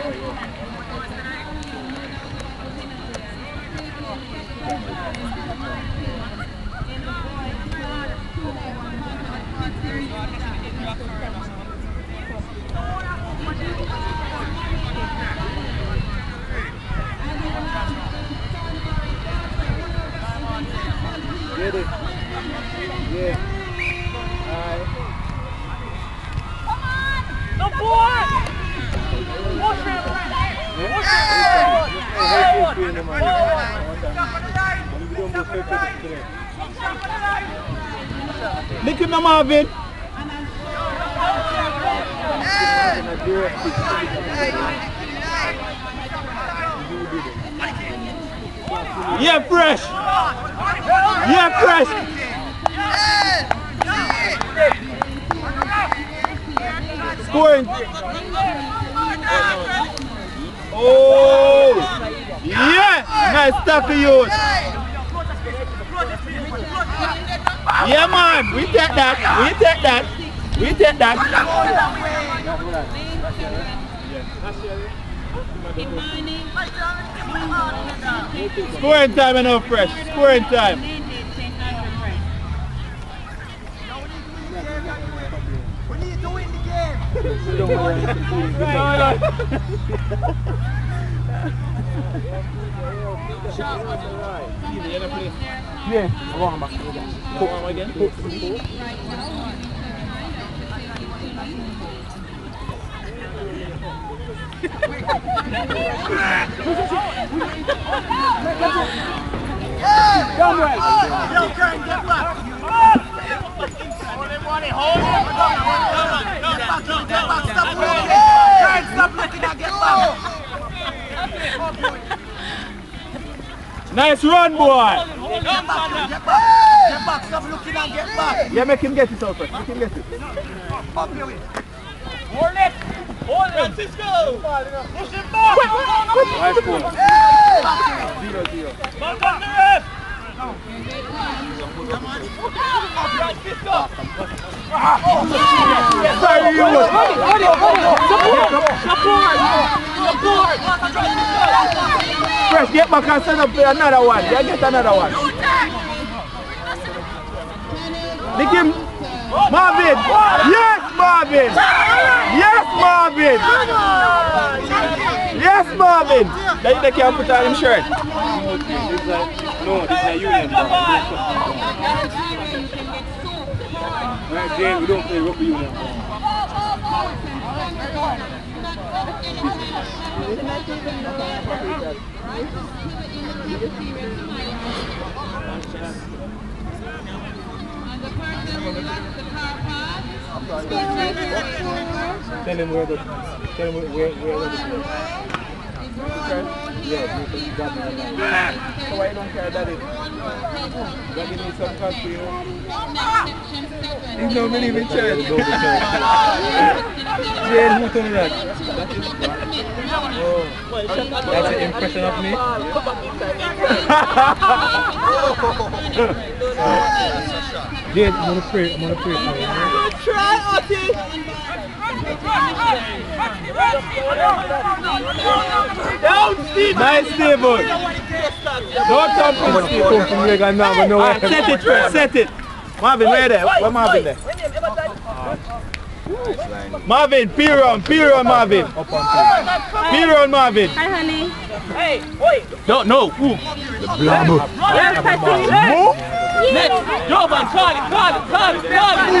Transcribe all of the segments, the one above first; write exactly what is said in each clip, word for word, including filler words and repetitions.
Get it. Yeah. Alright. No boy! Watch him! Lick him, Marvin. Yeah, fresh. Yeah, fresh. Scoring. Oh, yeah. Nice tackle, you. Yeah, man. We take that. We take that. We take that. Scoring time enough, fresh. Scoring time. We need to win the game. Yeah, I want him back. Cook him again. Cook him. Come right. Don't try and get back. Hold it, hold it, hold it. Get back, get back, stop looking. Try and stop looking and get back. Nice run, boy. Get back, get back. Get back, stop looking and get back. Yeah, make him get it, Alfred. Make him get it. Up your way. Hold it! Hold it! Francisco! Push him back! Nice goal. Zero, zero. Back on the ref! Francisco! Sorry, you. Support! Support! Fresh, get back and send up another one. Yeah, get another one. Lick him. Marvin! Yes, Marvin! Yes, Marvin! Yes, Marvin! Then they can't put on his shirt. No, this is a union. Right, Jane, we don't play rugby union. Tell him where the tell him where where where the yeah, you got me. So why you don't care that it? That give me some cash for you. You don't believe in church. Jane, who told me that? That is oh, that's an impression of me. Jane, I'm gonna pray. I'm gonna pray for you. Try, Oti! Down, Steve! Nice, Steve. Don't jump in, Steve. Come from here, guys. Now, but no way. Set it, first, set it. Marvin, where there? Where Marvin there? Marvin, peer on, peer on, Marvin. Peer on, Marvin. Hi, honey. Hey, wait! No, no. Ooh. The blabber. Yes, Patrick. Move. Next! Yo, man, call it, call it, call it, call it!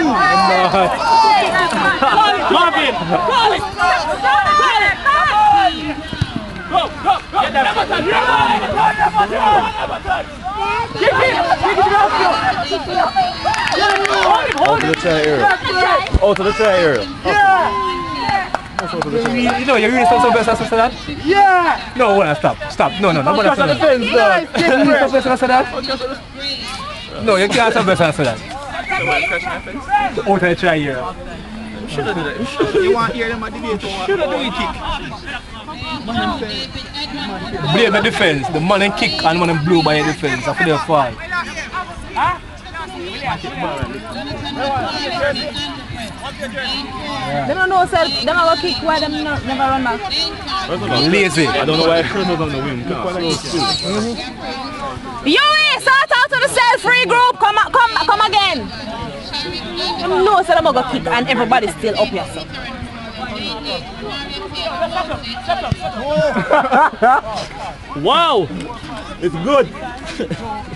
Call it, Marvin. call it! Call it! Go, go, go! Get that never touch! Never touch! Kick it! Kick it off you! Hold him, hold him! Out to the try area. Out to the try area. Yeah! You, you know, you're really so, so best as I said that? Yeah. No, hold on, stop, stop. No, no, nobody Focus said on the that. fence, though. You really so best as I said that? No, you can't say best as I said that. Out of the try here. Should have done it. You want to hear them at the gate? Should have done it. Blame the defense. The man and kick and man and blue by the defense. After they fall. Huh? Yeah. They don't know self, they don't go kick why them no, never run back. Lazy. I don't know why Chris was on the wing. Yui, start out to the self-free group. Come, come, come again. They know so them go kick and everybody's still up here. So. Wow, it's good.